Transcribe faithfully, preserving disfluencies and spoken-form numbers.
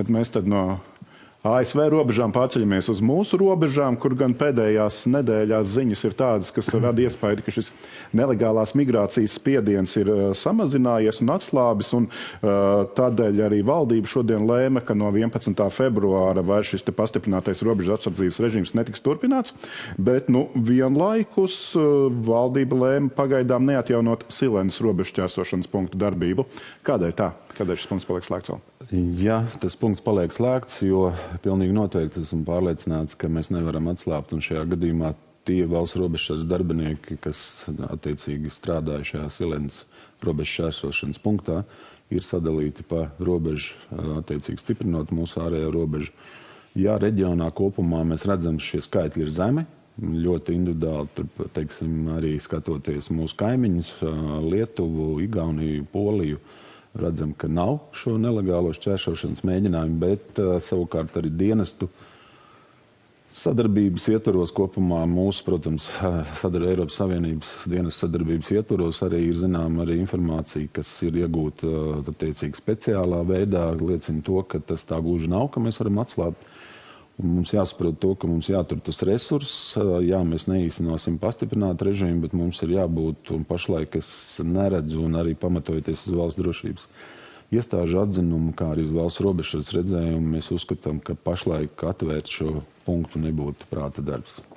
Bet mēs tad no A S V robežām pārceļamies uz mūsu robežām, kur gan pēdējās nedēļās ziņas ir tādas, kas rada iespēju, ka šis nelegālās migrācijas spiediens ir samazinājies un atslābis, un uh, tādēļ arī valdība šodien lēma, ka no vienpadsmitā februāra vairs šis te pastiprinātais robežu apsardzības režīms netiks turpināts, bet nu, vienlaikus uh, valdība lēma pagaidām neatjaunot Silenes robežu ķērsošanas punktu darbību. Kādēļ tā? Kādēļ šis punkts paliek slēgts vēl? Jā, tas punkts paliek slēgts, jo pilnīgi noteikti esmu pārliecināts, ka mēs nevaram atslābt, un šajā gadījumā tie valsts robežsardzes darbinieki, kas attiecīgi strādāja šajā Silenes robežu šķērsošanas punktā, ir sadalīti pa robežu, attiecīgi stiprinot mūsu ārējo robežu. Jā, reģionā kopumā mēs redzam, ka šie skaitļi ir zemi, ļoti individuāli, teiksim, arī skatoties mūsu kaimiņus, Lietuvu, Igauniju, Poliju, redzam, ka nav šo nelegālo šķērsošanas mēģinājumu, bet uh, savukārt arī dienestu sadarbības ietvaros kopumā mūsu, protams, sadar, Eiropas Savienības dienestu sadarbības ietvaros arī ir zināma arī informācija, kas ir iegūta uh, attiecīgi speciālā veidā, liecina to, ka tas tā gluži nav, ka mēs varam atslābt. Un mums jāsaprot to, ka mums jātur tas resurss. Jā, mēs neīstenosim pastiprinātu režīmu, bet mums ir jābūt, un pašlaik es neredzu, un arī pamatojoties uz valsts drošības iestāžu atzinumu, kā arī uz valsts robežsardzes redzējumu, mēs uzskatām, ka pašlaik atvērt šo punktu nebūtu prāta darbs.